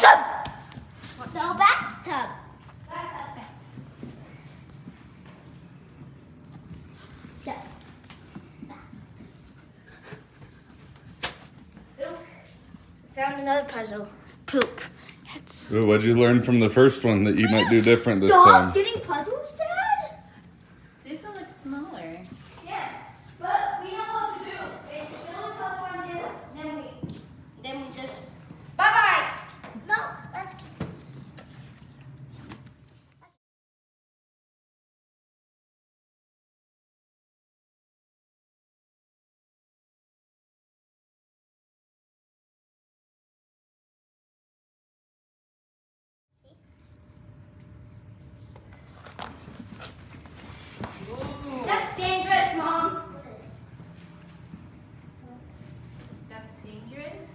Bathtub! No, bathtub. Found another puzzle. Poop. So what'd you learn from the first one that you might do different this Stop time? getting puzzles, Dad? This one looks smaller. Yeah, but we know what to do. It's still a puzzle on this, then we just bye-bye. No, let's keep. That's dangerous, Mom. That's dangerous.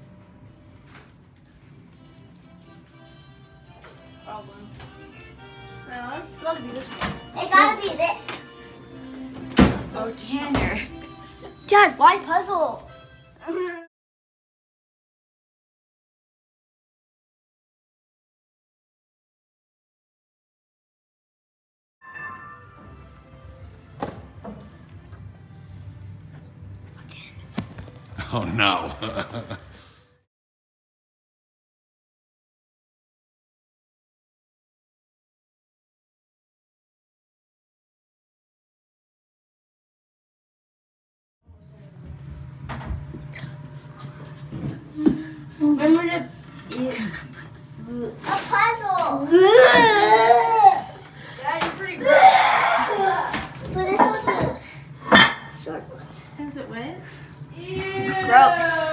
Problem. No, it's gotta be this one. It gotta be this. Oh, Tanner. Dad, why puzzles? Oh no. Remember a puzzle. Dad, you're pretty gross. But this one's a short one. Is it wet? Gross.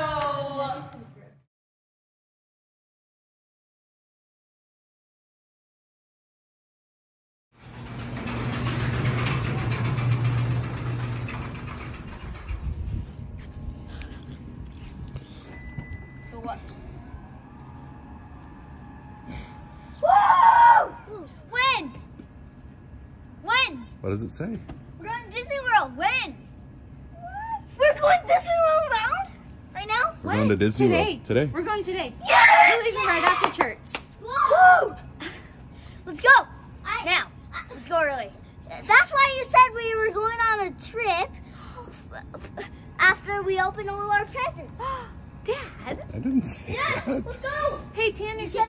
So what? Woo! When? When? What does it say? We're going to Disney World. When? We're going Disney World round? Right now? We're going to Disney World today. We're going today. Yes! We're leaving right after church. Woo! Let's go. Now, let's go early. That's why you said we were going on a trip after we open all our presents. Dad. I didn't say Yes, that. let's go. Hey, Tanner.